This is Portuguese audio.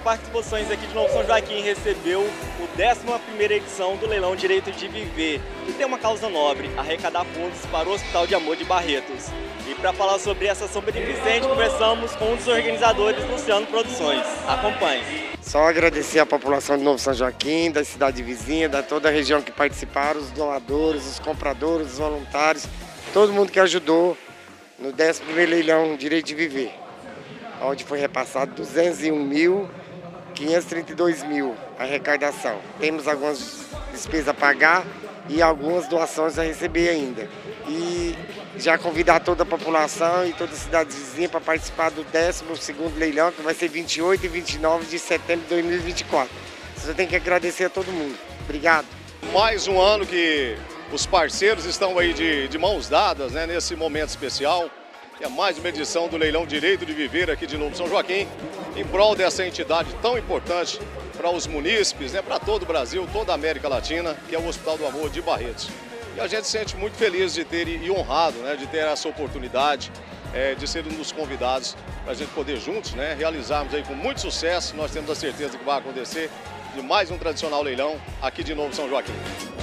participações aqui de Novo São Joaquim recebeu o 11ª edição do Leilão Direito de Viver, que tem uma causa nobre, arrecadar fundos para o Hospital de Amor de Barretos. E para falar sobre essa ação beneficente, conversamos com um dos organizadores, Luciano Produções. Acompanhe. Só agradecer a população de Novo São Joaquim, da cidade vizinha, da toda a região que participaram, os doadores, os compradores, os voluntários, todo mundo que ajudou no 11º Leilão Direito de Viver, onde foi repassado 201.532 a arrecadação. Temos algumas despesas a pagar e algumas doações a receber ainda. E já convidar toda a população e toda a cidade vizinha para participar do 12º leilão, que vai ser 28 e 29 de setembro de 2024. Você tem que agradecer a todo mundo. Obrigado. Mais um ano que os parceiros estão aí de mãos dadas, né, nesse momento especial. É mais uma edição do Leilão Direito de Viver aqui de Novo São Joaquim, em prol dessa entidade tão importante para os munícipes, né, para todo o Brasil, toda a América Latina, que é o Hospital do Amor de Barretos. E a gente se sente muito feliz de ter e honrado, né, de ter essa oportunidade, de ser um dos convidados para a gente poder juntos, né, realizarmos aí com muito sucesso. Nós temos a certeza que vai acontecer de mais um tradicional leilão aqui de Novo São Joaquim.